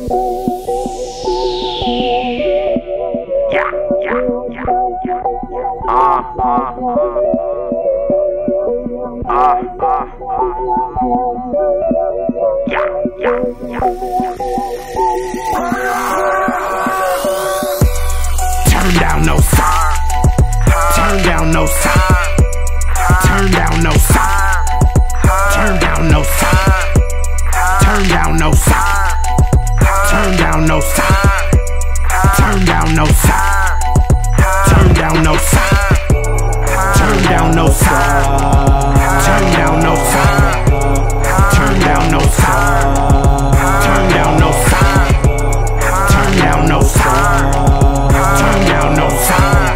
Yeah, yeah, yeah, yeah. Yeah, yeah, yeah. Turn down no sign. Turn down no sign. Turn down no sign. Turn down no sign. Turn down no sign. Turn down no sign. Turn down no sign. Turn down no sign. Turn down no sign. Turn down no sign. Turn down no sign. Turn down no sign. Turn down no sign. Turn down no sign.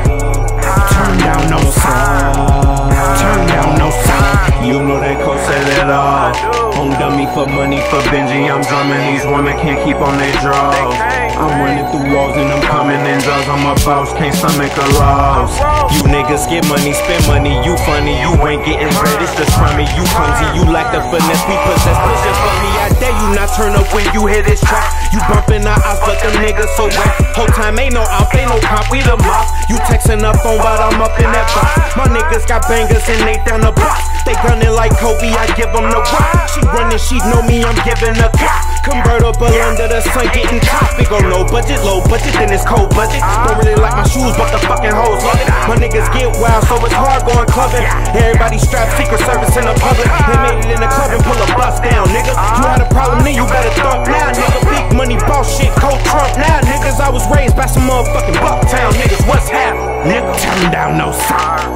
Turn down no sign. Turn down no sign. You know that Cole said it all. Home dummy for money for Benji. I'm drumming, these women can't keep on their draws. I'm running through walls and I'm coming in drugs. I'm a boss, can't stomach a loss. You niggas get money, spend money, you funny. You ain't getting bread, it's just from me. You clumsy, you lack the finesse, we possess. Push it for me, I dare you not turn up when you hear this track. You bumping our eyes, but them niggas so wet. Whole time ain't no out, ain't no comp, we the mob. You texting up phone, but I'm up in that box. My niggas got bangers and they down the block. They gunning like Kobe, I give them the rock. She running, she know me, I'm giving a cop. Convertible under the sun, getting top. Big on low budget, then it's cold budget. Don't really like my shoes, but the fucking hoes love it. My niggas get wild, so it's hard going clubbing. Everybody strapped, Secret Service in the public. They made it in the club and pull a bus down, nigga. You had a problem, then you better thump now, nigga. Big money, boss shit, cold Trump now, niggas. I was raised by some motherfucking Bucktown niggas. What's happening, nigga? Turn down no sign.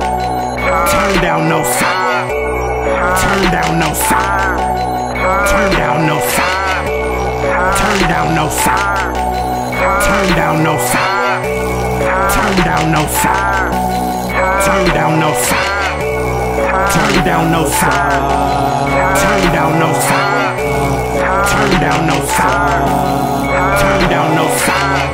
Turn down no sign. Turn down no sign. Turn down no sign. Turn down no sign. Turn down no sign. Turn down no sign. Turn down no sign. Turn down no sign. Turn down no sign. Turn down no sign. Turn down no sign.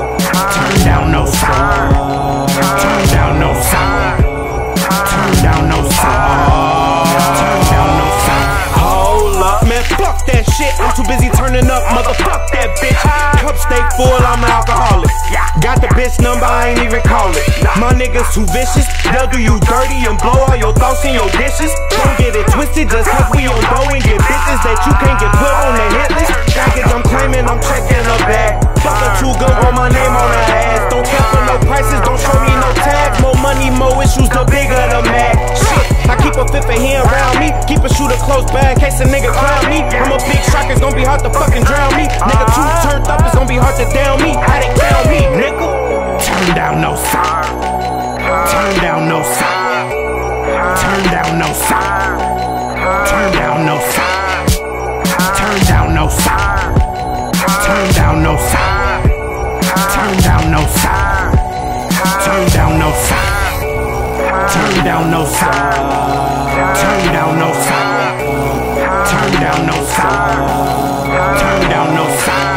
Turn down no sign. Turn down no sign. Turn down no sign. Turn down no sign. Hold up, man, fuck that shit. I'm too busy turning up, motherfuck that bitch. Cup stay full, I'm an alcoholic. Got the bitch number, I ain't even call it. My niggas too vicious, they'll do you dirty and blow all your thoughts in your dishes. Don't get it twisted, just cause we on go and get bitches that you can't get put on the hit list. Package I'm claiming, I'm checking a bag. Fuck her too good, want my name on her ass. Don't care for no prices, don't show me no tags. More money, more issues, the bigger the mag. Shit, I keep a fifth of here around me. Keep a shooter close by in case a nigga clown me. I'm a big shark, it's gonna be hard to fucking drown me. Nigga too turned up, it's gonna be hard to down me. How they down me, nigga? Turn down no sign. Turn down no sign. Turn down no sign. Turn down no sign. Turn down no sign. Turn down no sign. Turn down no sign. Turn down no sign. Turn down no sign. Turn down no sign. Turn down no sign. Turn down no sign.